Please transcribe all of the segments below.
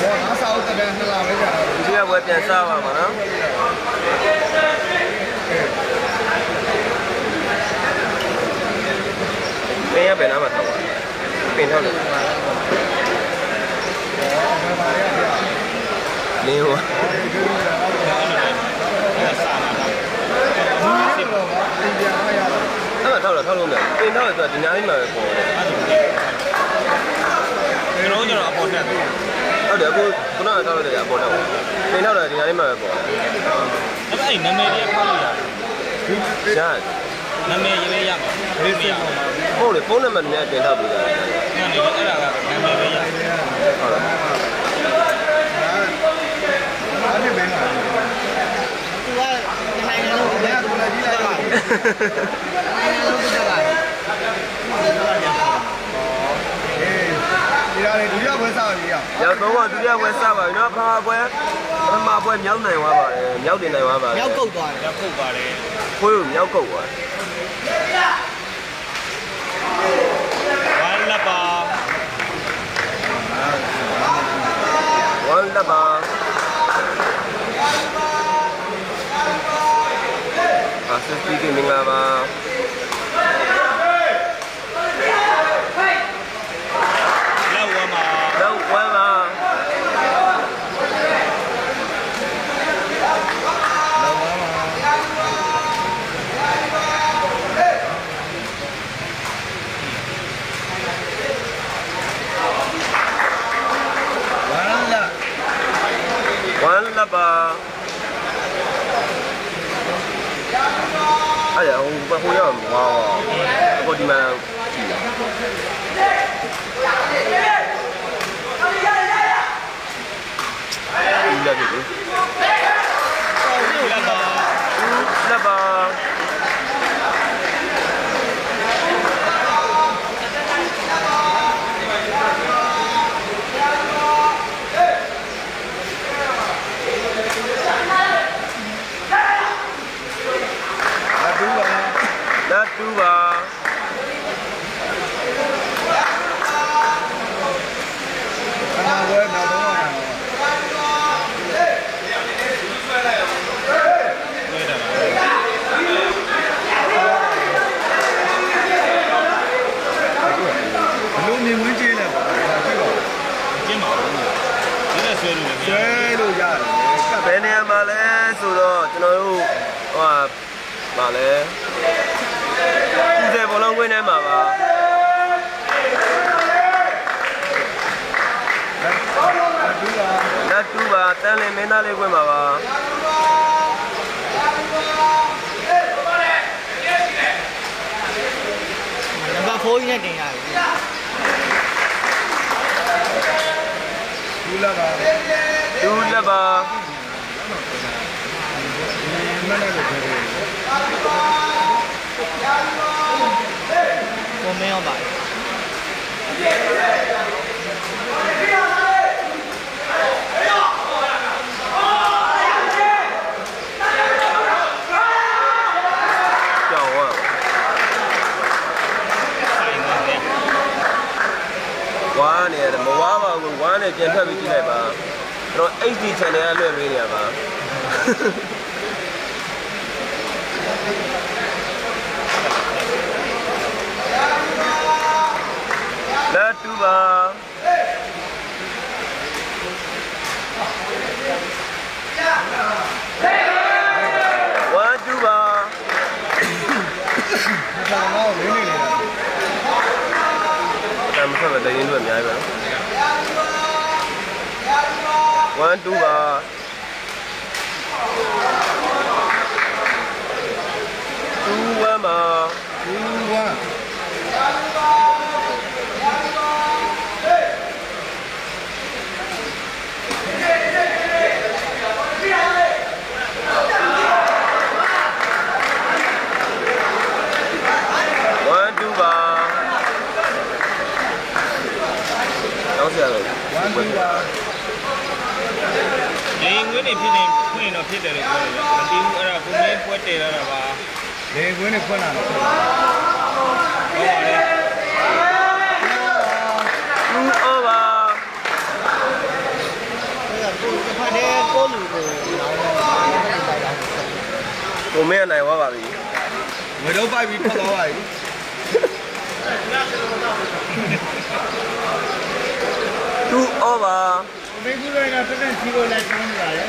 我啥都干，那哪位干？ 这个我变啥嘛呢？边也变哪么头啊？变头了。牛啊！那么头了，头了没？变头了，今年你们过。 ဒီလိုကျတော့အပေါ်တက်တယ်ဟုတ်တယ်အခုခုနကတောက်လိုက်တဲ့အပေါ်တော့ပင်တော့တယ်ဒီနေ့မှပဲပေါ်တယ်အဲ့ဒါအဲ့နာမည်လေးဖောက်လို့ရတယ်ရှားနာမည်ရေးလေးရမှာဘေးမရဘူးဟုတ်လေဖုန်းနံပါတ်နဲ့တင်ထားပြီးသားညနေအဲ့ဒါကနာမည်လေးရဟုတ်လား哪里没了？ သူကနိုင်ငံလုံးကိုလည်းကိုလည်းကြီးလိုက်ပါနိုင်ငံလုံးကိုတက်လာတယ်ဒီရလေဒုတိယပွဲစားပြီရရောက်တော့ဒုတိယပွဲစပါပြီနော်ပထမပွဲမြောက်နိုင်သွားပါတယ်မြောက်တင်နိုင်သွားပါတယ်မြောက်ကုတ်သွားတယ်ရောက်ခုတ်ပါလေခွေးကိုမြောက်ကုတ်သွားဝမ်းလက်ပါဝမ်းလက်ပါအာစစ်တီကမင်္ဂလာပါလက်ဝမ်းမှာတော့ဝမ်းပါဝမ်းလက်ပါအဲ့ဒါဟိုရောက်မှာဟိုဒီမှာကြည့်လက်ပြီလက်ပါလက်ပါလက်တူပါ哪ပွဲနောက်ဆုံးတော့တွေ့တယ်ဘလို့မြင်ဝင်ကျေးလဲပေါ့ဒါကြည့်ပါကျင်းပါဘူးဒီနဲ့ဆွဲလို့လည်းဆွဲလို့ရတယ်ကပ်ဘယ်နေရာမှာလဲဆိုတော့ကျွန်တော်တို့ဟိုပါလဲဒီဘောလုံးကွင်းထဲမှာပါလက်တူပါတန်လင်းမင်းသားလေးကွင်းမှာပါနံပါတ်4ကြီးနဲ့တင်ရတယ်ဘူးလာပါတူလက်ပါမနေ့ကပြောတယ်ကိုမင်းရောပါတယ်ကြောက်ဝါဆိုင်ပါလေဝါနေရတယ်မဝါပါဘူးဝါနဲ့ပြန်ထွက်ပြီးကြည့်လိုက်ပါကျွန်တော် HD channel ကလွှင့်ပေးနေရပါလက်တူပါဝါတူပါဒါကတော့မင်းနေနေတာတမ်းဆက်ပဲတရင်တို့အများကြီးပဲနော်1 2ပါ2 1ပါဘူးဝမ်း 1 2ပါတော့ဆရာတို့ဝမ်းဘူးပါလေငွေနေဖြစ်နေဖွင့်တော့ဖြစ်တယ်လို့ပြောတယ်မသိဘူးအဲ့ဒါကိုမင်းပွဲတည်ရတာပါလေကွင်းနဲ့ဖွင့်လာတော့ဟုတ်ပါလေ 2 over တဲ့ကိုလူကိုလောင်းတော့တိုက်တာကိုမင်းနိုင်သွားပါပြီငွေတော့ပိုက်ပြီးထွက်သွားပါပြီ 2 over မေကူရိုင်းကတက်တက်စီကိုလိုက်ကောင်းနေတာလေ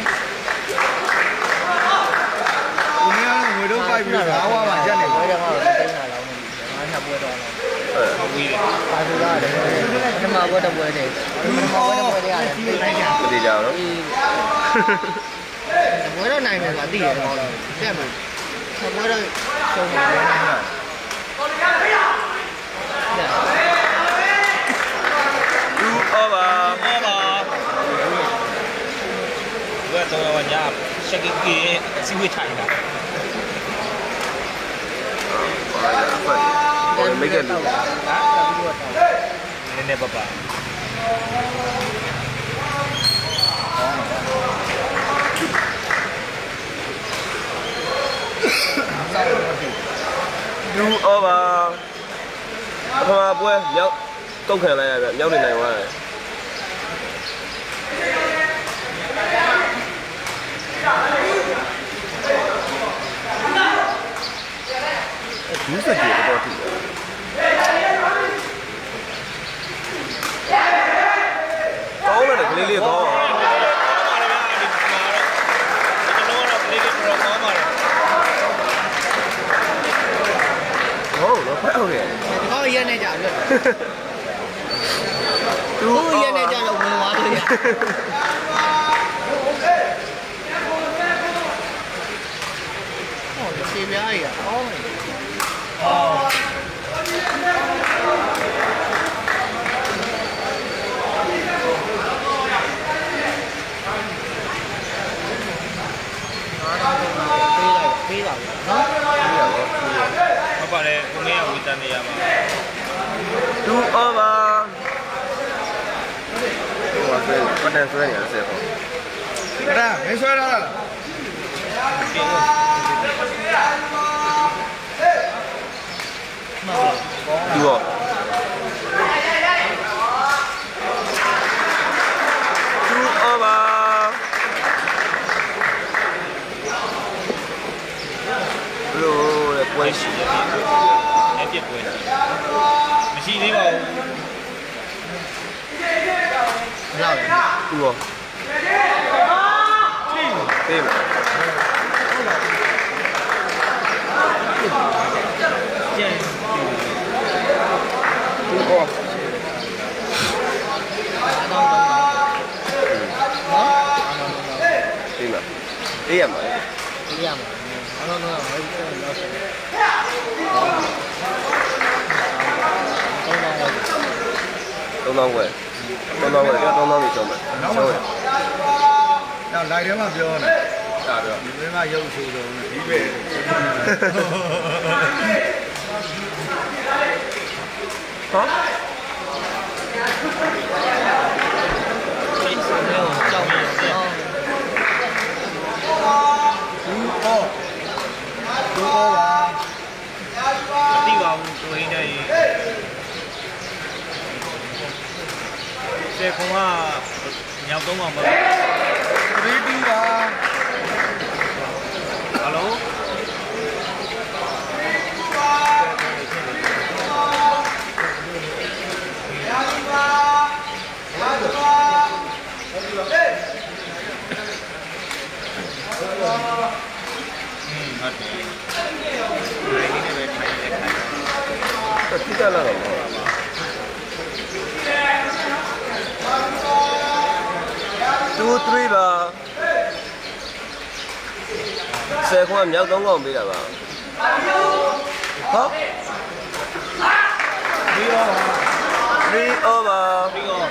ဒီနေ့ကငွေတော့ပိုက်ပြီးငါးဝါးပါရက်နေဘပါယ်တော့မှတိတ်လာလောင်းနေငါးချက်ပွဲတော့လောင်းဟုတ်ပြီလေပါသူရတယ်ဒီမှာပွဲတော့ပွဲတယ်ဒီမှာပွဲတော့ပွဲရတယ်တိတ်လိုက်ကြမတိကြအောင်နော်ဘွဲတော့နိုင်မယ်ဆိုတာသိရတယ်ဟောတယ်တက်မယ်ဘွဲတော့ရှုံးတယ်နိုင်တယ် 2 over ဟောပါဘယ်တော့ညရှက်ကကြီးစီဝေးထိုင်တာကိုမိတ်ကလူနည်းနည်းပါပါ 2 over ပထမပွဲမြောက်တုတ်ခံလိုက်ရပြမြောက်နေနိုင်သွားတယ်ဘူးစက်ကြီးတော့ထီကောင်းတယ်ကလေးလေးကောင်းအောင်ဟုတ်တော့ဖက်ဟုတ်တယ်ဒီကောရက်နေကြလို့သူသူရက်နေကြလို့ဝင်သွားလို့ရဟောဒီပြားကြီးအောင်းပေးတာနော်ဟုတ်ပါတယ်ကိုမင်းကဝေတန်နေရပါ 2 over ဟိုဆွဲပတ်တန်ဆွဲနေရဆက်ပေါ့အဲ့ဒါမင်းဆွဲထားတာလားဒီတော့2 over ဘလို့လဲပွဲရှိတယ်အဲ့ပြက်ပွဲမရှိသေးပါဘူးလောက်တယ်သူရောပေးမယ်ကျန်သူရောနော်ပေးမယ်ပေးရမှာဒီရမှာနော်နော်ဟိုလောက်တယ် 3000ဝယ်3000ဝယ်3000နေချောင်းမယ်ချောင်းရနောက်လိုက်ထဲမှာပြောနေတာတော့ဒီမင်းကရုပ်ဆိုတော့ဒီပဲဟောဖိတ်ဆိုတော့ကြောက်နေတယ်ဘူးဟောဘူးဟောပါမသိပါဘူးကိုရင်းတဲ့စေခွန်ကညောင်သုံးအောင်မဟုတ် 3-2ပါဟယ်လိုဟုတ်တယ်ဒီနေ့ပဲထိုင်နေခိုင်းတိကျလာတော့2 3ပါဆယ်ခွန်းမြောက်3កောင်ပေးတာပါဟောပြီးတော့ 3 over ပြီးတော့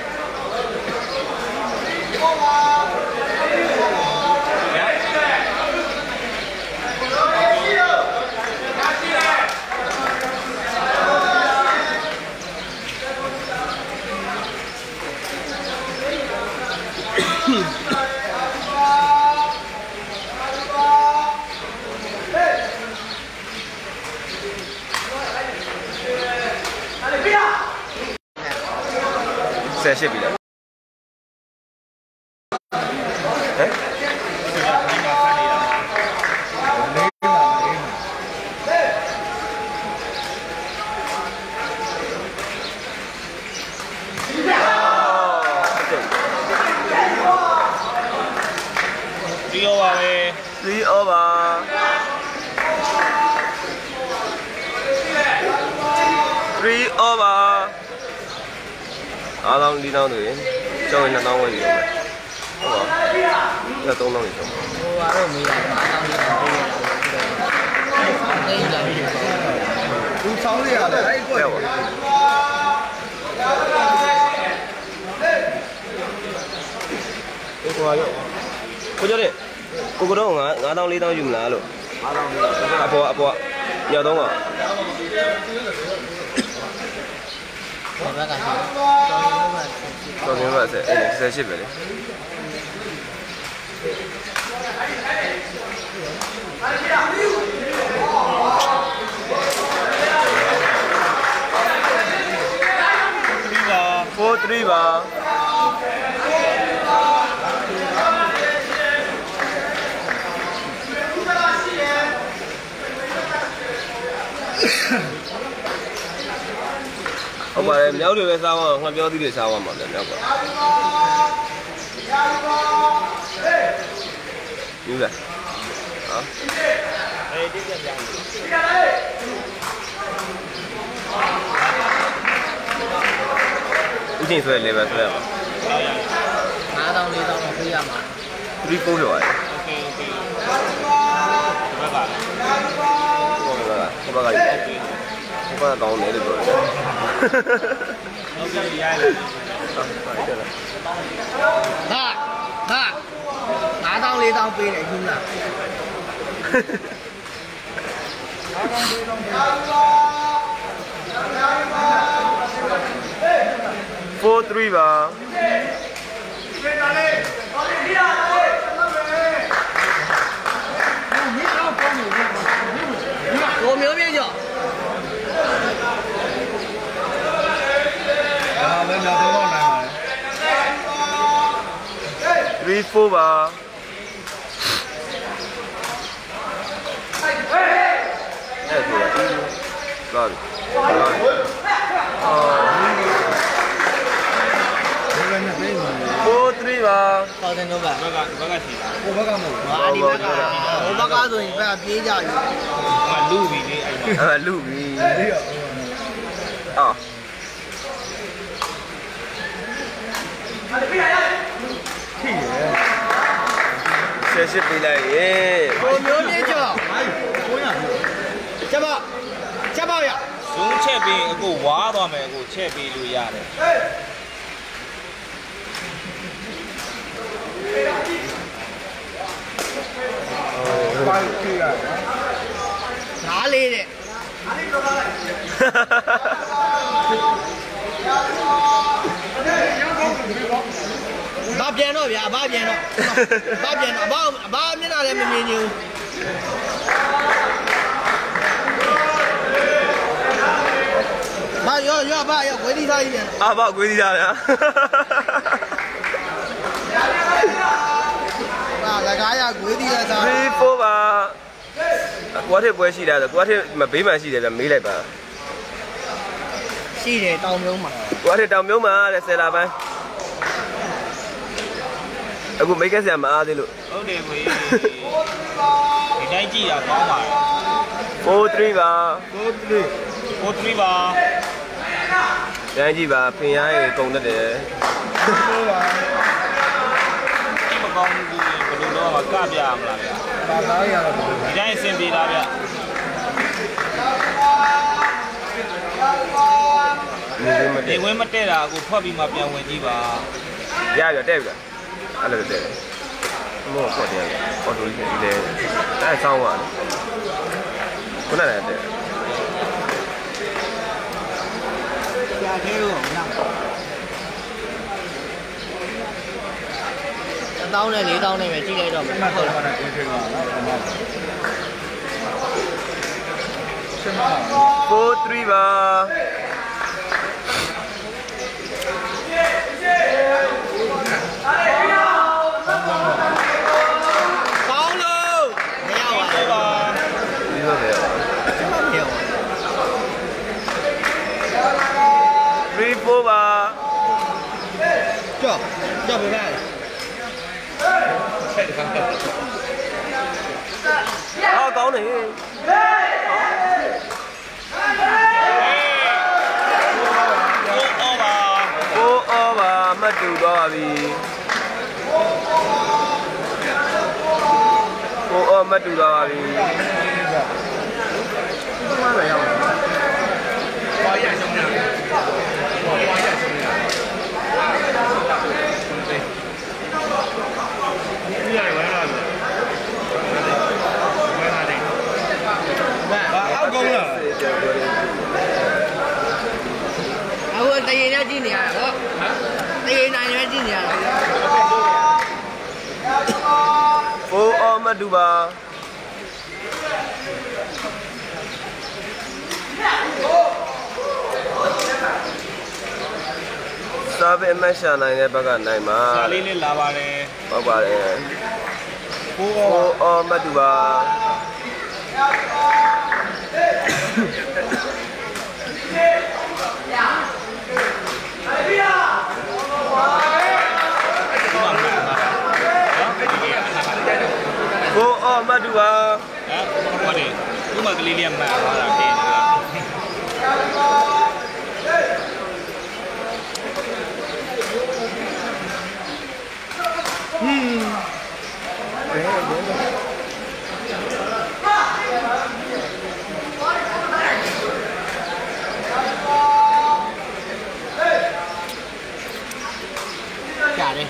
18ပြီလား 3 over 3 over အားလုံး4တောင်းတွေကျောင်း2တောင်းဝယ်ယူမယ်ဟုတ်ပါဘူး3တောင်းနေကျောင်းဟိုကတော့မေးတာ5တောင်းလေးတောင်းပေးရတာတိတ်လာပြီသူဆောင်းလေးရတယ်အဲ့ကွက်ကိုကျော်တဲ့ကိုကတော့9တောင်း4တောင်းယူမလားလို့အပေါ်ညတော့ကဘက်ကရှိတော်နေပါစေအဲ့18ပဲလေ4-3ပါဟုတ်ပါတယ်မြောက်တွေပဲစားအောင်ငှက်ပြောသီးတွေစားအောင်ပါလေမြောက်ကယူလာဟာအေးတိကျပြန်ဦးချင်းဆွဲလေပဲဆွဲရပါ 5တောင်း4တောင်းတော့ပေးရမှာ 3-4ပြောရတယ်โอเคဒီဘက်ကဟိုဘက်ကကောင်းတယ်လို့ပြောတယ်ဟုတ်ကဲ့ရိုက်လိုက် 5တောင်း4တောင်းပေးတယ်ယူလား 4-3ပါကိုမျိုးပြကြောဒါပဲတော့တော့နိုင်ပါ 3-4 လေပါအဲ့ဒါသွားပြီ4-3ပါပေါတင်တော့ပါဘက်ကရှိတာဟိုဘက်ကမဟုတ်ဟာဒီဘက်ကဟိုဘက်ကဆိုရင်ဘက်ကပြေးကြပြီလူပြီလေအဲ့လူပြီအော်ဆက်ပေးလိုက်ရေကိုမျိုးပြကြောချက်ပါရဇုံးချက်ပြီးအခုဝါသွားမယ်အခုချက်ပြီးလို့ရတယ်ပါကြည့်ရဓာလေးတဲ့ဘာပြန်တော့ဗျာဘာပြန်တော့ဘာမျက်နှာလည်းမမြင်ဘူးဘာရောဘာခွေးသီးသားကြီးပြန်ဘာခွေးသီးသားဗျာဘာလကားရခွေးသီးသား 3-4ပါကွာထစ်ပွဲရှိတာဆိုကွာထစ်ဘေးမှာရှိတယ်ဗျမေးလိုက်ပါရှိတယ်တောင်မြုံမှာကွာထစ်တောင်မြုံမှာတဲ့10လပိုင်းအခုမိတ်ကက်ဆရာမအားသေးလို့ဟုတ်တယ်ကိုကြီးဒီတိုင်းကြည့်တာကောင်းပါလား4-3ပါ 4-3ပါတန်းကြည့်ပါဖင်ရိုင်းရေကုန်တတ်တယ် 4ပါဒီမကောင်းဘူးဘယ်လိုတော့ကပြရမလားဗျာပါလာရတော့ဒီတိုင်းအဆင်ပြေလားဗျဒီဝင်းမတည့်တာအခုဖွက်ပြီးမှပြန်ဝင်ကြည့်ပါရရတဲ့ပြီအဲ့လိုတဲ့မောဖွက်တယ်အော်တိုလေးဒီလေအဲ့ဆောင်းပါခုနကတဲ့ကြာသေးလို့နောင်1000နဲ့4000နဲ့ပဲကြည့်လိုက်တော့မှတ်တော့မှတ်တာပြင်ဖြစ်သွားတော့မှတ် 4-3ပါကြောက်ပြလိုက်အော်ကောင်းတယ် ကိုအော်ပါမှတ်တူသွားပါပြီကိုအော်မှတ်တူသွားပါပြီ不管怎样，花样兄弟，花样兄弟，对，你也玩啥子？玩啥的？啊，阿公了。 အခုတရေနဲ့ကြည့်နေရတာဟောတရေနိုင်နဲ့ကြည့်နေရတာကိုအော်မှတ်တူပါစာပေအမတ်ရှာနိုင်တဲ့ဘက်ကနိုင်မှာစာလေးလေးလာပါတယ်ဟုတ်ပါတယ်ကိုကိုအော်မှတ်တူပါကိုအော်မှတ်တူပါဟမ်ဟုတ်တယ်ဥမကလေးလေးမှန်သွားတာတင်တာကြာတယ်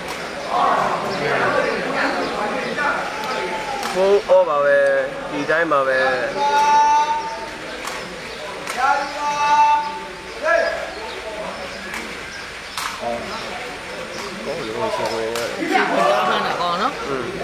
ကိုအော်ပါပဲဒီတိုင်းပါပဲကိုရောရှိဝင်ရတယ်ကြောက်မှန်းတာကောင်းနော်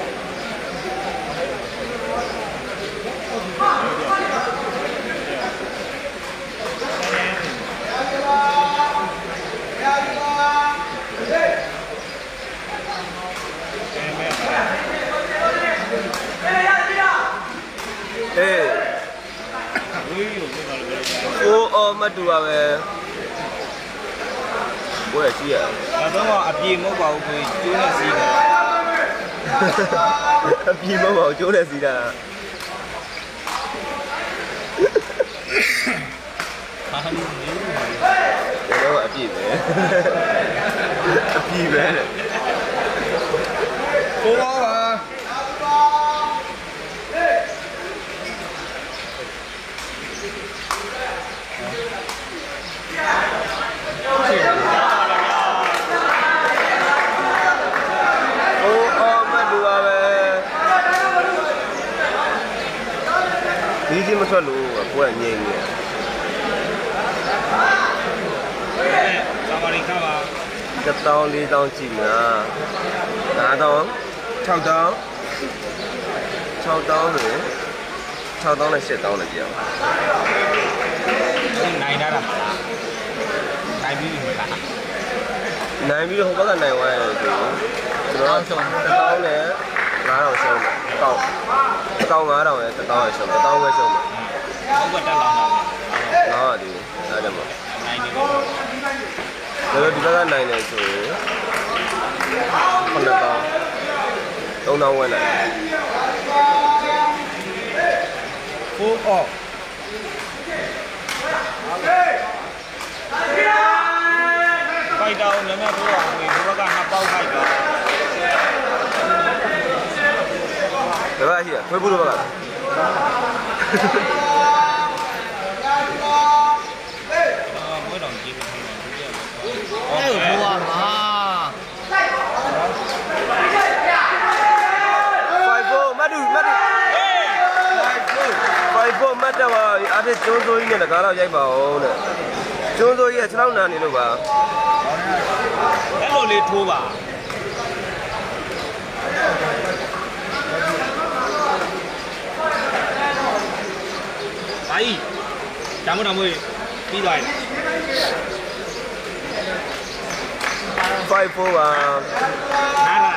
ဟေးဝေးရုံနဲ့ပါလို့ပြောတာကိုအော်မှတ်တူပါပဲကိုရရှိရဒါတော့အပြေမဟုတ်ပါဘူးကိုကျိုးနဲ့စီးတာအပြေမဟုတ်ကျိုးနဲ့စီးတာဟာဟန်နေလို့ကျွန်တော်အပြေပဲအပြေပဲ国王吧。 ကိုအော်မှတ်တူပါပဲဒီချင်းမထွက်လို့ကိုကငြိမ်နေစာမရီခါပါ 1000 4000ကြည့်မလား9000 6000 6000ဆိုရင်6000နဲ့8000နဲ့ကြည့်အောင်နိုင်တာလားနိုင်ပြီမလားနိုင်ပြီးတော့ဟိုဘက်ကနိုင်သွားရတယ်ဆိုရင်ကျွန်တော်က1000နဲ့9000ရှုံးတယ်1000 9000နဲ့1000ရှုံး1000ပဲရှုံးတယ်ဟုတ်ကတက်လောင်းတာငါကဒီအဲ့ဒါမှနိုင်နေပြီဒါပေမဲ့ဒီဘက်ကနိုင်တယ်ဆိုရင်9000 3000ဝယ်လိုက်国王。 ဖိုက်တာကိုလည်းမထိုးအောင်ဒီဘက်ကနှစ်ပေါက်ဖိုက်တာဘယ်ဘက်ရှိရခွေးဘူးလို့ဘက်ကလားမွေးတော်ကြည့်ပြီးတော့ဒီကအဲ့ကိုဘွားမှာ 54မတ်တူမတ်တူ54မတ်တော့အားဖြင့်ကျွန်းစိုးကြီးနဲ့တကားတော့ရိုက်ပါအောင်တဲ့ကျွန်းစိုးကြီးက6လောက်နာနေလို့ပါအဲ့လိုလေးထိုးပါဘာကြီးဒါမှမဟုတ်ပြီးသွားပြီ 54ပါနားလာ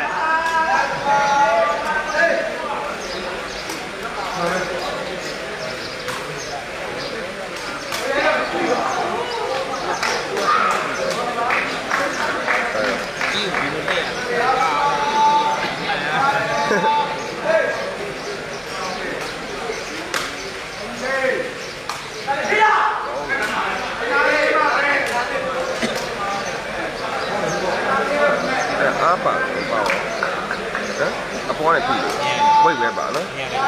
ကြီးပြီးလို့တက်ရ apa? Apa orang itu? Boleh berapa, no?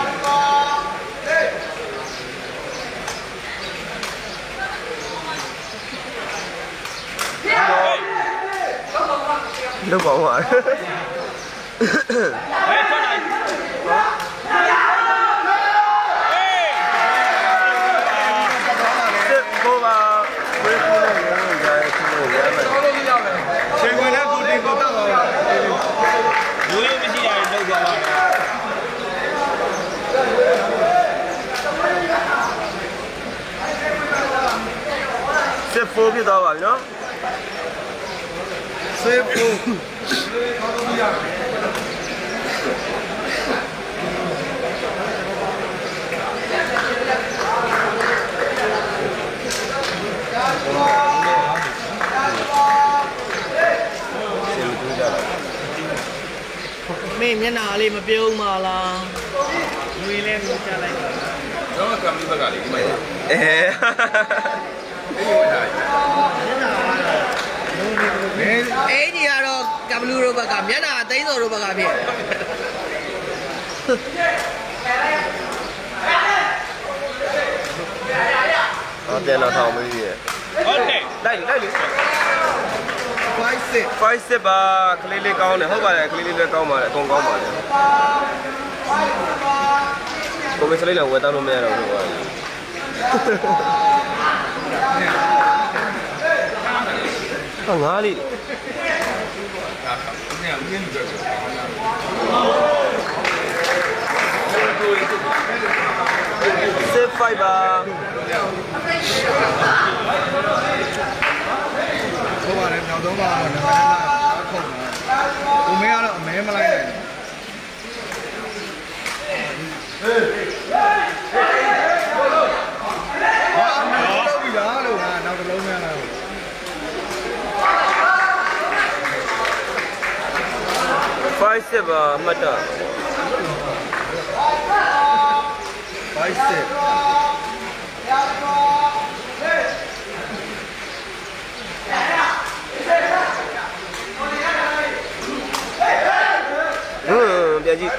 Nó bỏ ngoài. Cô vào. Trên quên hết cụ tình có tao rồi. Vui mới chỉ là đâu rồi. Xếp phố biết đâu vậy nó? Xếp phố. Mềm như nào đi mà biểu mà là Vui lên cho lại. Nó là cầm đi vào cả đi mày. Ê. ấy gì à rồi gặp lưu rồi bà cảm nhận là thấy rồi bà cảm nhận tiền nào thầu mới gì? Ok. Đây. Quay xịt. Five step à, clearly cao này, không phải là clearly cao mà lại không cao mà. Cô mới lấy là người ta nó mẹ rồi. Ngã đi. Step 5 à. Cô bảo này nào đó vào nó là không. Cô mẹ đó, mẹ mà lại này. Đâu bị đó đâu à, nào đâu mẹ nào. Five step à, mất à. Quay xịt. Bien dit.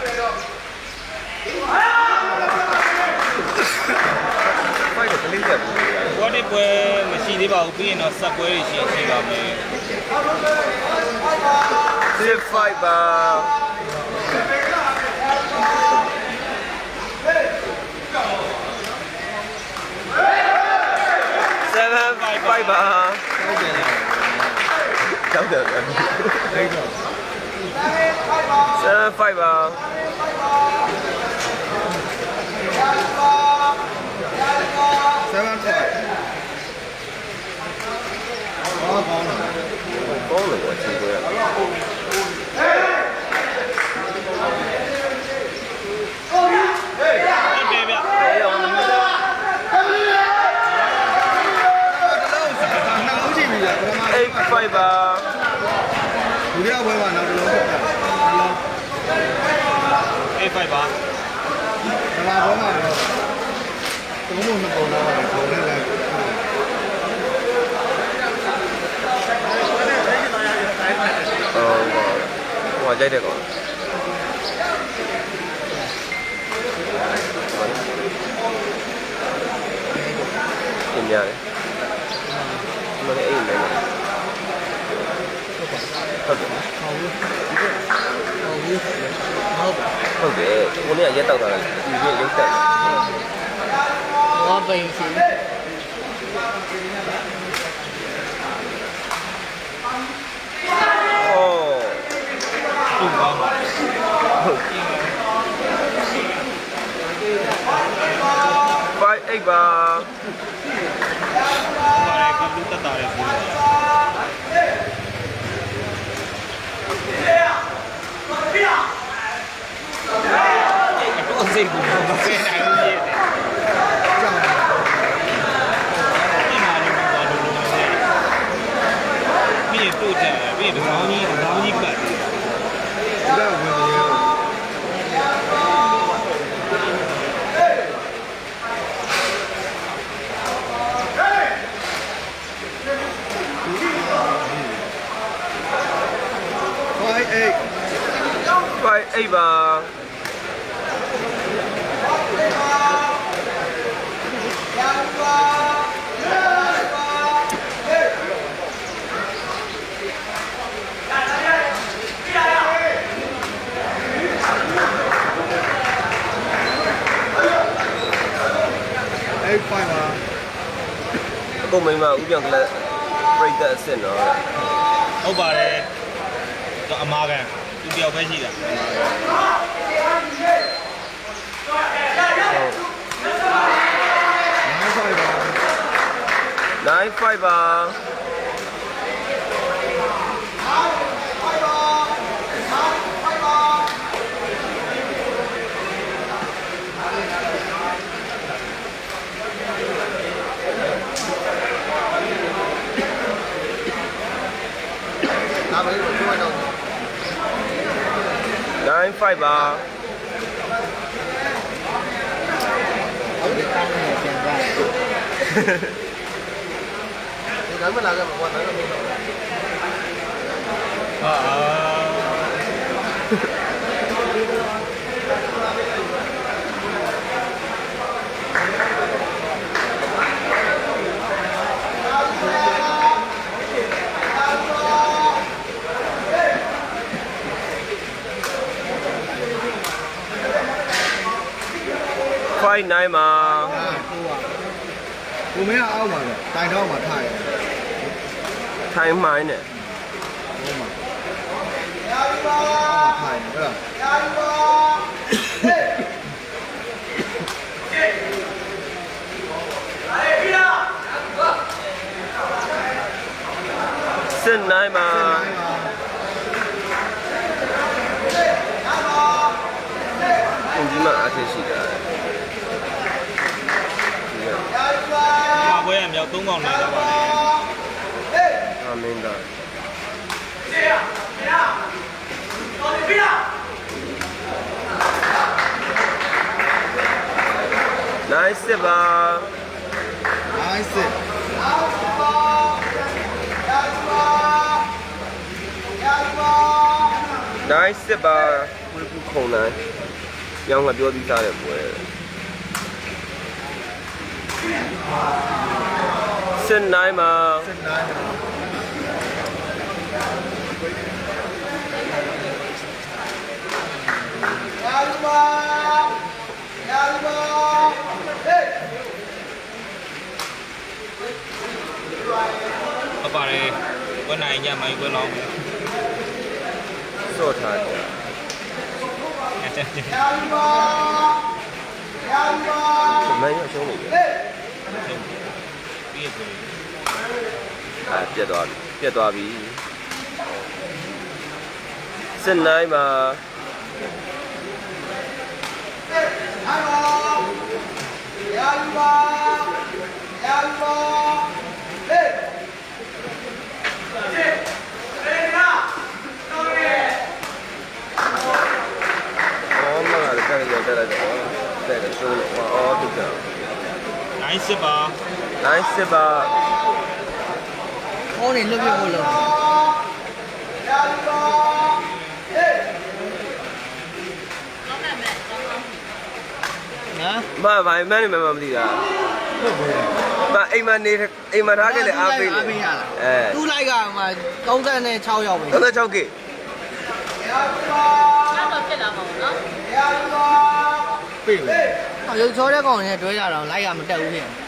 Phải được cái liên Có đi quê mà chỉ đi vào bên nó sắp quê thì chỉ vào mình. Step 5 à. Seven 5 à. Cháu được rồi. Đây rồi. Seven 5 à. Seven five. Có là của chị tôi ạ. Ok vậy. 8 5 à. Dụ đeo với bạn nào được lớn không? Ê phải bà. Là bố mà có một nó còn nào mà còn nên là ngoài dây đây còn. Tìm nhà đấy. Nó cái in này. Không biết, con này giấy tàu rồi, giấy tờ. nó bình chỉ Ồ. Cùng vào mà. Five eight ba. Vào đây cứ lúc ta đây vui. Có gì cũng không có cái này gì. Bây giờ tôi bây giờ báo như bật 5 8ပါအဲ့ဖိုင်ပါအခုမိမဥပြောင်ကလပ်ပြိတ္တအစ်စ်နော်ဟုတ်ပါတယ်တော့အမားကန်သူတယောက်ပဲရှိတာ 9 5ပါ9 5ပါဒါမှလာကြမှာဘာလဲ5 9ပါကိုမင်းအောက်ပါပဲတိုင်တော့မှာထားရထိုင်းမိုင်းနဲ့ဟုတ်မှာထိုင်ဟုတ်လားစစ်9ပါအင်ဂျီမအထက်ရှိတာပွဲရမြောက်3កောင်နေတော့ပါလေအာမင်းသားနိုင်စစ်ပါနိုင်စစ်နိုင်စစ်ပါခုံနိုင်ရောင်းကပြောပြီးသားတဲ့ပွဲစစ်နိုင်မှာစစ်နိုင်ယာလူပါယာလူပါဟေးအပါတယ်ဘယ်နိုင်ကြမိုင်းဘယ်လောက်စော့ထားတယ်ယာလူပါယာလူပါမင်းရရှုံးနေတယ်ပြီးပြီပြတ်သွားပြီစစ်နိုင်မှာယာလူပါယာလူပါဟေးတက်လိုက်တော့တဲ့ဆိုတော့အော်တူတယ်နိုင်စစ်ပါနိုင်စစ်ပါဟောနေလွတ်ပြဖို့လို့ယာလူပါဟေးနော်ဘာမှနေမသိတာဟုတ်ပါဘူးဘာအိမ်မထားခဲ့လေအားပေးလေတူးလိုက်ကမှ36ရောက်ပြီ 36K ယာလူပါတော့ဖြစ်လာမှာပေါ့နော်ယာလူပါပြေးလေရုပ်ချောတဲ့ကောင်တွေနဲ့တွဲကြတော့လိုက်ကမတက်ဘူးခင်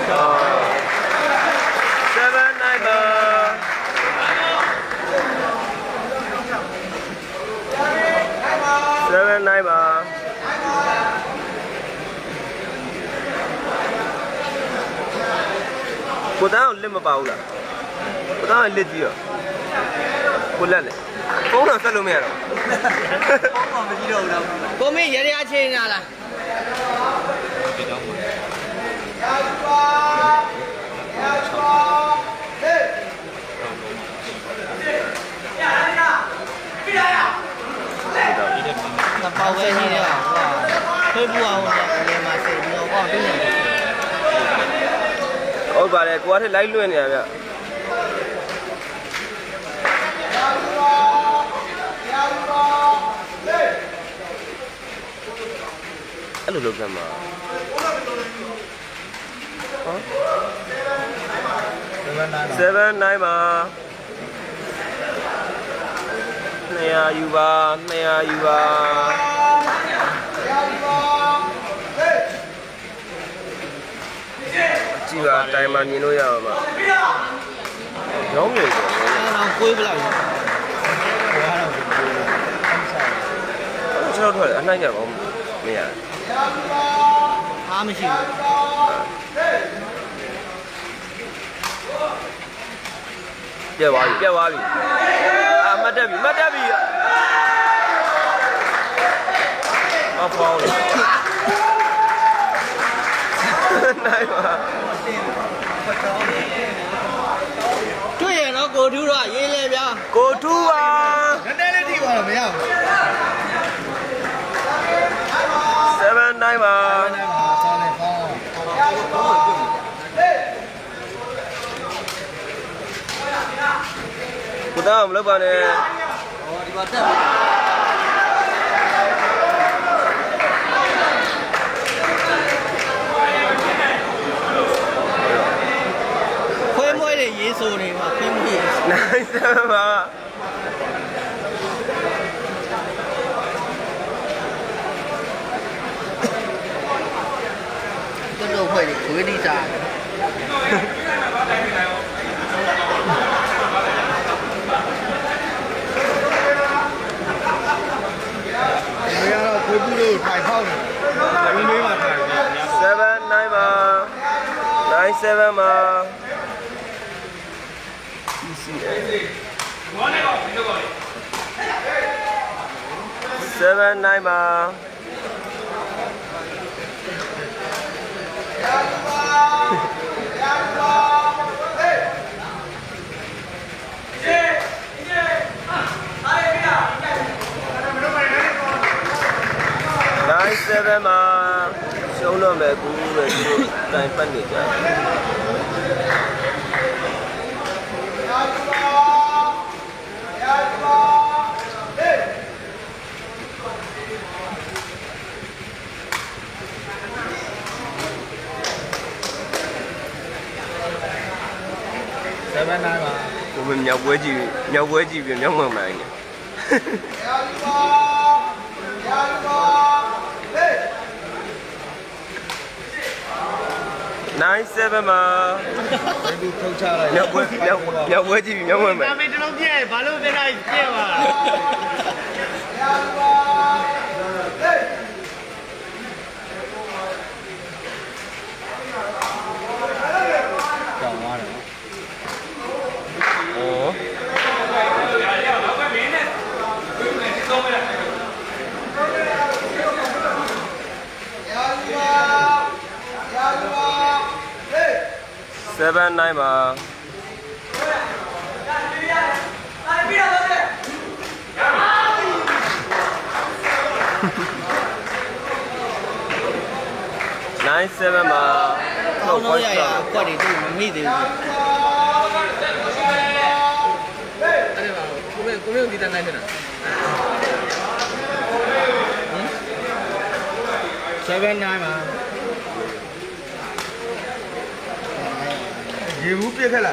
7 9ပါ7 9ပါကိုတောင်းလက်မပါဘူးလားကိုတောင်းလက်ကြီးရောကိုလက်လေဖုန်းတော့ဆက်လို့မရတော့ဖုန်းကမကြည့်တော့ဘူးတော့ကိုမင်းရရချင်းလာလားဒီတော့ယာလူပါယာလူပါဟေးယာလာပြရရ那包围你了，哇！退步啊，我这嘛是，我光对呢。 ဟုတ်ပါတယ်ကိုကထက်လိုက်လွင့်နေရဗျယာလူပါယာလူပါဟေးအဲ့လိုလုပ်ကြမှာဟော7-9ပါ200ယူပါ200ယူပါကြည့်ပါတိုင်မှာမြင်လို့ရအောင်ပါရောင်းနေတယ်အောင်ကိုးပလိုက်ကျွန်တော်ထွက်အနှိုက်ကြပါဦးမရအားမရှိဘူးပြက်သွားပြီအာမှတ်တက်ပြီဖောင်းလို့နိုင်ပါတွေ့ရတော့ကိုထူးတော့ရေးလေဗျာကိုထူးပါနည်းနည်းလေးထိပါတော့မရဘူး 7-9ပါဆောင်းနေပေါင်းကိုသားမလုပ်ပါနဲ့ဒီမှာတက်ခွေးမွေးတွေရေးဆိုနေမှာခွေးမွေးနိုင်စမ်းပါတော့ခွေးတွေခွေးတိစားကိုဘူးလို့ထိုင်ဖောက်နေတယ်။ဒီမေးမှထိုင်တယ် 7-9ပါ9-7ပါ7-9ပါ7မှာရှုံးတော့မယ်ကူပဲသူတို့တိုင်ပတ်နေကြ 7-9ပါကိုမမြောက်ပွဲကြည့်ပြီးမြောက်မှန်မှန်နေ9-7မှာဒီထုတ်ချလိုက်မြောက်ပွဲကြည့်ပြီးမြောက်မှန်မှန်ဒါမေးတလုံးပြည့်ဘာလို့ပြလိုက်ပြည့်ပါကြောင်သွားတယ် 7-9ပါ9-7ပါတော့ရကွက်တွေသူမမိသေးဘူးအဲ့ဒါကိုမင်းဒီတန်းနိုင်နေတာ7-9ပါရေဘူးပြက်ခက်လာ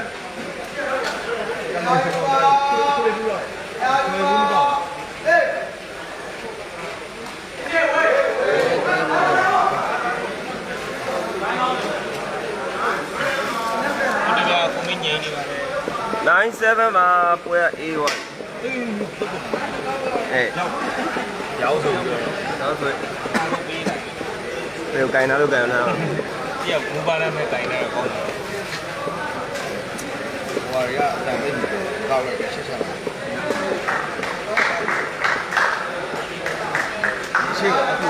9-7ပါပွဲ A1 ရောက်ဆိုတော့ဆိုဘယ်ကိုင်နာလို့ကန်နာပြက်ဘူးပါနဲ့တိုင်နေတော့ကောင်းတယ်ဟိုရအတန်လေးကောက်လိုက်ချက်ချက်ရှိအခု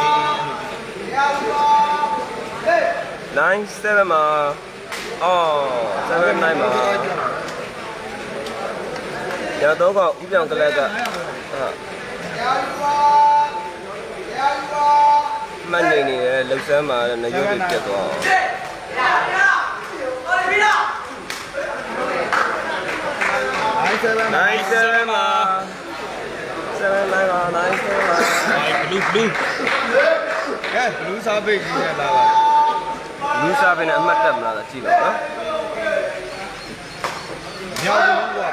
9-7မှာအော်7-9မှာရတော့ကဥပြောင်ကလက်ကမှန်နေနေတယ်လှုပ်ဆန်းမှာနရုပ်တွေပြတ်သွား9-7မှာ7-9ပါ9-7ပါ blue ကဲဘလူးစားပိတ်ကြီးနဲ့လာပါလူစားပင်နဲ့အမှတ်တက်မလားကြည့်ပါနော်မြောက်ဘူးကွာ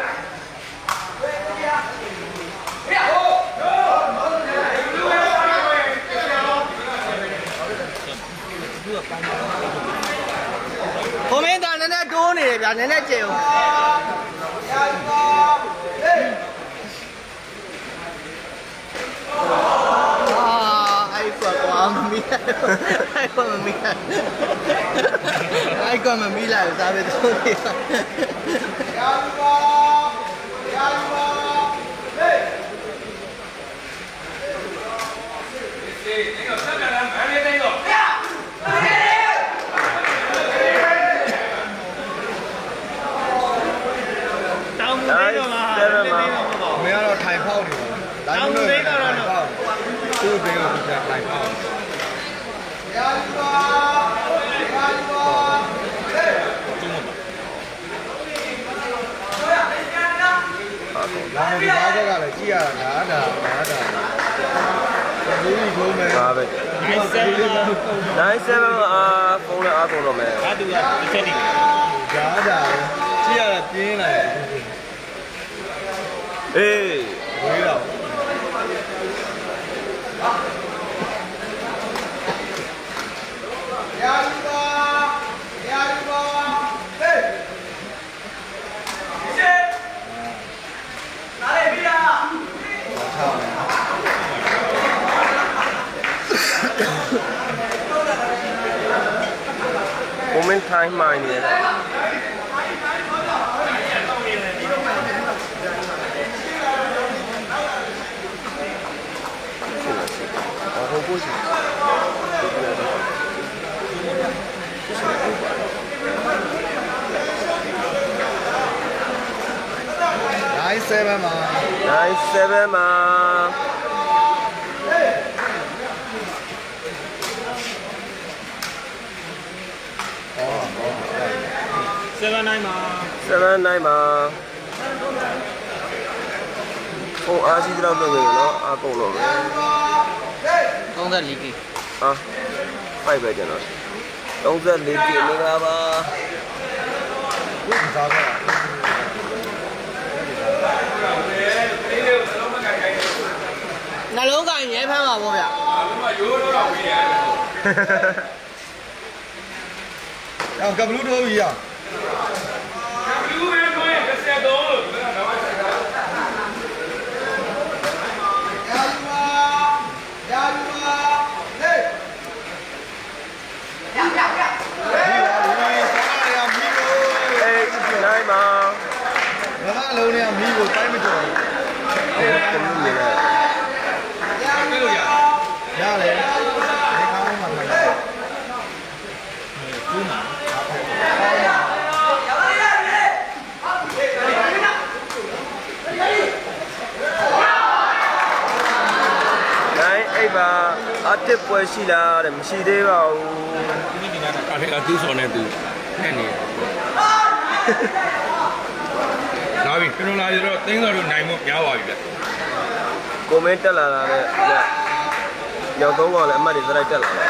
ကိုမင်းသားနည်းနည်းတိုးနေတယ်ဗျာနည်းနည်းကျေအောင်အဲ့ကွာမမီးအဲ့ကွာမမီးအဲ့ကွာမမီးလာစားပဲတော့နေမင်းကတော့ထိုင်ဖောက်နေပါလားဒါမျိုးတော့ထိုင်ဖောက်သူ့ဘေးကိုထိုင်ဖောက်လာဒီဘာကလည်းကြည့်ရတာဒါလူကြီးထုံးမယ်ပါပဲ97အာဖုန်းနဲ့အားကုန်တော့မယ်ဘာသူကတစ်ချက်နေဒါကြည့်ရတာပြင်းလာတယ်အေးဝေးတော့ကိုမင်းထိုင်းမိုင်းနေတယ် 97မှာ 97မှာ 79မှာ 79မှာဟိုအားရှိတော့တော့နေနော်အားကုန်တော့မယ် 34 k ဟာဖိုက်ပဲကျွန်တော်34 k မင်္ဂလာပါဒီစားကနှလုံးကင်ရဲဖမ်းပါဗောဗျာအောင်ကဘလူးထိုးပြီရနိုင်မှာငါအလုံးနဲ့မီးကိုတိုင်းမကြော်တမှုနေတယ်ရတယ်ဒီကောင်းမှမလားနိုင်အိပ်ပါအတစ်ပွဲရှိလားတဲ့မရှိသေးပါဘူးဒီနေ့ကကားကသူ့ဆော်နေသူနဲ့နေလာပြီကျွန်တော်လာရတော့တင်းတော်တို့နိုင်မှုများပါပြီဗျကိုမင်းတက်လာတာနဲ့ညောင်သုံးကောင်လည်းအမှတ်တွေစလိုက်တက်လာတာ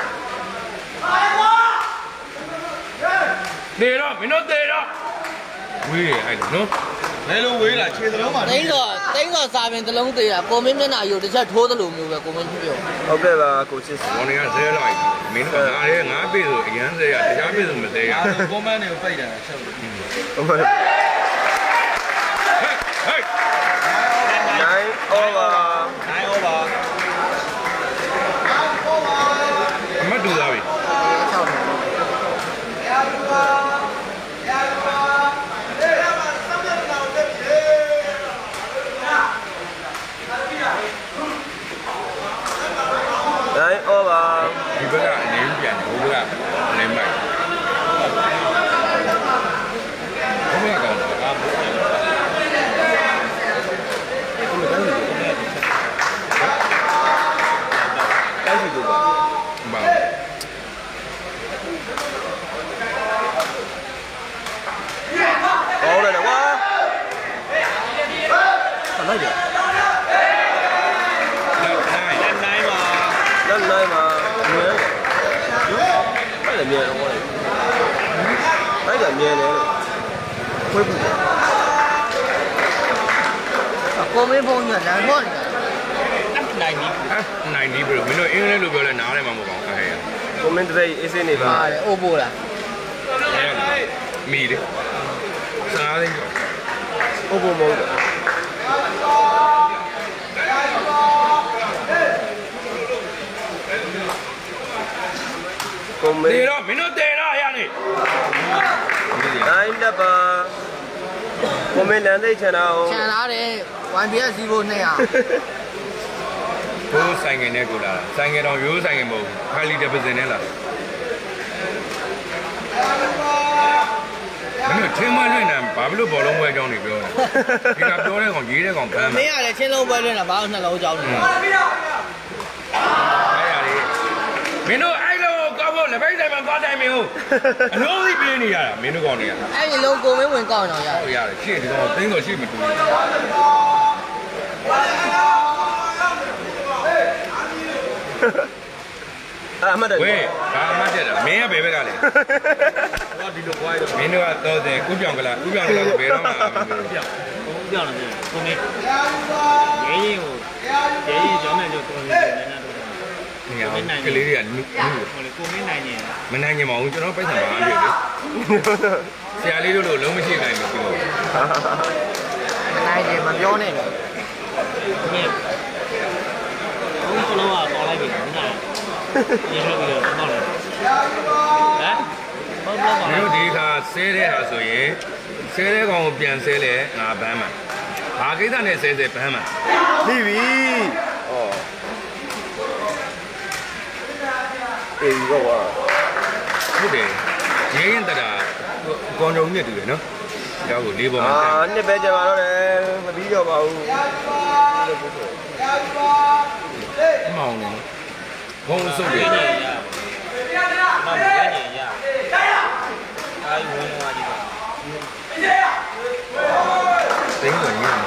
နေတော့မင်းတို့သေးတော့ဝေးအဲ့ဒါနော်ဘယ်လိုဝေးလာခြေသလုံးမှာတိန်းတော့စာပင်တစ်လုံးသေးတာကိုမင်းမျက်နှာရုပ်တစ်ချက်ထိုးသလိုမျိုးပဲကိုမင်းပြောဟုတ်ကဲ့ပါကိုချစ်စဘောနေကဇဲလိုက်မင်းတို့ငါလည်းငါပြည့်ဆိုအရန်ဇဲရတရားပြည့်ဆိုမဇဲရအားလုံးကွန်မန့်တွေကိုပိတ်တယ်ချက်လို့ဟုတ်ပါဟေးနိုင် over နိုင်အောင်ပါမတူလာပြီနိုင် over ဒီဘက်ကနေပြန်ဟိုဘက်ကနေမိုက်ဘယ်ကောင်လဲကားဘုရားတိုက်စီတို့ပါဘာကောင်းတယ်ကွာဆက်လိုက်ကြနိုင်ပါလက်နိုင်မှာလည်းမြန်တော့လေအဲ့ဒါမြန်တယ်လို့ခွေးဘူးကိုမေးဖုန်းညလမ်းပေါ်နေတာနိုင်ပြီနိုင်ပြီဘယ်လိုမင်းတို့အင်္ဂလိပ်လိုပြောလဲနားလည်းမမပေါ့ခက်ခဲရကွန်မန့်တစ်အေးစင်းနေပါဟာလေအိုးပို့လားမီတယ်စားတယ်ဟုတ်ပုံမဟုတ်တော့ကွန်မန့်တေတော့မင်းတို့တေတော့ရနေတိုင်းတက်ပါကွန်မန့်လမ်းသိချန်တာအောင်ခြံလာတယ် 1PS စီးဖို့200 ဘိုးဆိုင်ငယ်နဲ့ကိုလာတာဆိုင်ငယ်တော့ရိုးဆိုင်ငယ်မဟုတ်ဘူးခိုင်လီတစ်ပစင်နဲ့လာမင်းတို့ချင်းမလွင့်နေဘာဖြစ်လို့ဘောလုံးပွဲအကြောင်းတွေပြောလဲဒီကပြောတဲ့ကောင်ရေးတဲ့ကောင်ဘမ်းမမှာင်းရတယ်ချင်းလုံးပွဲလွှင့်တာဘာလို့နှလုံးကြောင်းနေလဲအဲ့ရလေမင်းတို့အဲ့လိုကောက်ဖို့လက်ပိတ်ဆိုင်မှာသွားတိုင်းမင်းအလုံးကြီးပြင်းနေရတာမင်းတို့ကောင်တွေကအဲ့ဒီလုံးကိုမင်းဝင်ကောက်အောင်ရဟုတ်ရတယ်ရှေ့ဒီကောင်သိန်းတော်ရှေ့မတူဘူးအမှတ်တယ်ဝေးဘာမှတက်တာမင်းကဘယ်ဘက်ကလဲဟောဒီလိုပွားရမင်းတို့ကတော့တယ်ကုပြောင်ကလာကုပြောင်ကလာဘယ်တော့မှမပြောဘူးပြောင်းတယ်ကိုမင်းရဲရင်ကိုရဲရင်ကြောင်းနဲ့ကြောတော်နေတယ်နဲ့တော့ကလေးတွေကနုဟိုလေကိုမင်းနိုင်နေမနိုင်ကြပါဘူးကျွန်တော်ပိုက်ဆံပါအပြည့်လေဆရာလေးတို့လိုလုံးမရှိနိုင်ဘူးပြောမနိုင်တယ်မပြောနဲ့တော့မင်းဘုံကလောကပေါ်လိုက်ပြီနားရင်းလို့ပြီးတော့တော့လေဟမ်ဘုံကပါမင်းတို့ဒီခါဆဲတဲ့ဟာဆိုရင်ဆဲတဲ့ကောင်ကိုပြန်ဆဲလဲငါဘမ်းမှာဘာကိစ္စနဲ့ဆဲဆဲဘမ်းမှာပြီပြီဩအေးကောကွာဟုတ်တယ်ရဲရင်တတာကောင်းကြုံနဲ့တူတယ်နော်ဒါကိုလေးပေါ်မှာတက်နှစ်ပဲကြပါတော့တယ်မပြီးတော့ပါဘူးမောင်းနေဘုံစုပ်တယ်ရမမရနေရအာယဝင်သွားကြည့်ပါသိန်းတော်ရင်း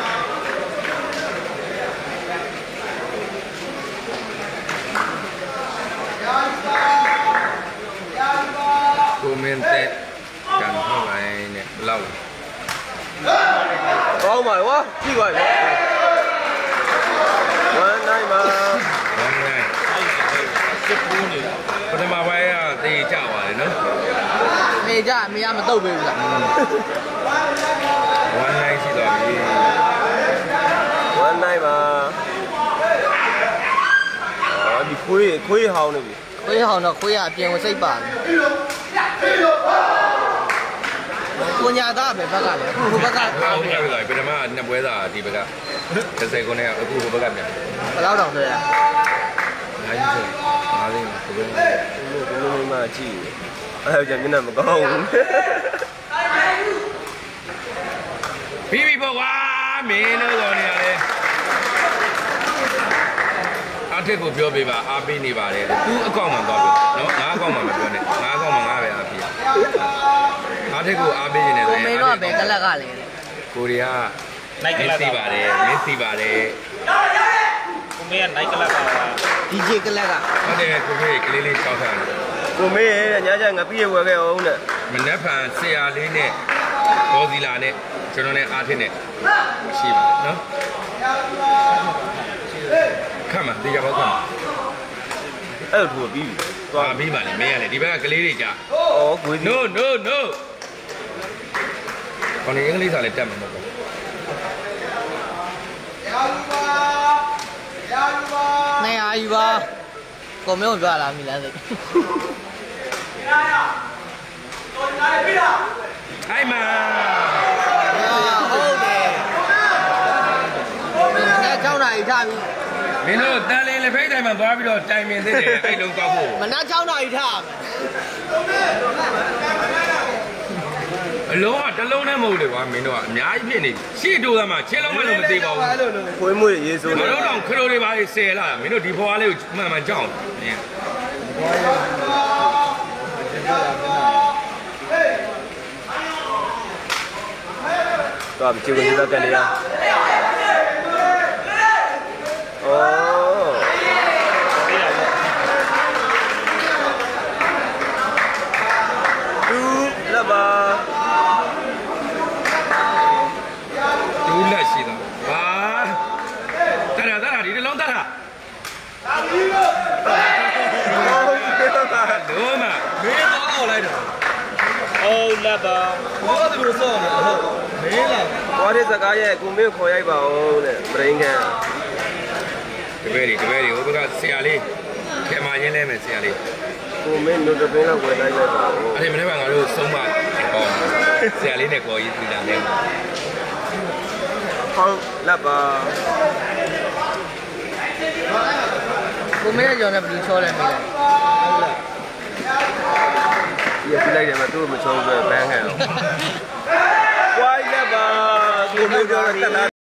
ကိုမင်းတဲ့ကံဟုတ်လိုက်နဲ့ဘလောက်ကောင်းပါလေကွာကြည့်ပါလေဝမ်းနိုင်ပါဝမ်းနိုင်စစ်ပူးနေပထမပိုင်းကတေးကြပါလေနော်နေကြအမေကမတုတ်ပေးဘူးလားဝမ်းနိုင်ရှိသွားပြီဝမ်းနိုင်ပါအော်ဒီခွေးဟောင်းနေပြီခွေးဟောင်းတော့ခွေးကအပြင်ကိုစိတ်ပါတယ်ကိုညာသားပဲဘက်ကလည်းအခုဟိုဘက်ကအောက်ဘက်ကပထမနှစ်ပွဲသာဒီဘက်က30ခုနဲ့အခုဟိုဘက်ကပြန်ဘယ်လောက်တောင်ဆွဲရ 90ဆို50မှာဘယ်လိုဘယ်လိုမှကြည့်အဲ့ကြောင့်မျက်နှာမကောင်းဘူးပြီးပြီပေါ့ကွာမင်းတို့တော်နေရတယ်အထက်ကိုပြောပေးပါအားပေးနေပါတယ်သူအကောင့်မှသွားပြောနော်ငါအကောင့်မှမပြောနဲ့ငါအကောင့်မှငါပဲအားပေးရအားထက်ကိုအားပေးနေတယ်ဆိုကိုရင်မင်းတော့ဘယ်ကလက်ကလဲကိုရီးယားနိုင်ကလပ်သိပါတယ်မင်းသိပါတယ်ကိုမင်းကနိုင်ကလပ်ပါ DJ ကလက်ကဟုတ်တယ်ကိုဖေးကလေးလေးတောက်ထားတယ်ကိုမေးညချငါပြည့်ဝခဲ့အောင်တဲ့မနက်ဖြန်ဆရာလေးနဲ့ဘောစီလာနဲ့ကျွန်တော်နဲ့အားထက်နဲ့ရှိပါနော်ခမ်းမတေချာပေါ့ခမ်းအဲ့လိုထိုးပြီးပြီသွားပြီးပါလေမင်းရတယ်ဒီဘက်ကကလေးတွေကြာဩကိုကြီး no no no ခေါင်းအင်္ဂလိပ်စာလည်းတက်မှာမဟုတ်ဘူးနေရာယူပါကိုမင်းကိုပြောလာမိလားစိတ်အိုင်မာဟုတ်တယ်မနက်6နာရီထားပြီမင်းတို့တန်လင်းလက်ဖိတ်တိုင်းမှာသွားပြီးတော့တိုင်ပင်သေးတယ်အဲ့လုံးကောက်ဖို့မနက်6နာရီထားမယ်အလုံးကတစ်လုံးနဲ့မဟုတ်လေကွာမင်းတို့ကအများကြီးဖြစ်နေပြီရှေ့တိုးသမှာချင်းလုံးမလို့မသေးပါဘူးခွေးမွေရေးစိုးမနေတို့တော့ခရိုတွေပါဆယ်လာမင်းတို့ဒီဘွားလေးကိုမှန်မှန်ကြောက်နင်းတော့ကြည့်ဝင်သက်ကန်နေရဩလားဟုတ်ကဲ့ပါလုံးမမင်းတော့အောက်လိုက်တော့ဟုတ်လက်ပါဘာလို့စောနေဟုတ်မင်းလား။ဘာတဲ့စကားရဲ့ကိုမင်းခေါ်ရိုက်ပါဦးတဲ့ပရင်းကန်တပည့်တွေဟိုဘက်ကဆရာလေးခေမာရင်းလဲမယ်ဆရာလေးကိုမင်းတို့တပင်းလောက်ဝယ်လိုက်လိုက်ပါဦးအဲ့ဒီမနေ့ကငါတို့ဆုံးမဟောဆရာလေးနဲ့ကိုကြီးသူလာနေ။ဟောင်းလက်ပါကိုမင်းကြောင့်လည်းဘယ်လိုချောလဲမလဲ။ဒီပြလိုက်တယ်မှာသူ့မချုံးပဲဘန်းခံတော့။ဝိုင်းလက်ပါကိုမင်းပြောတော့တက်လာ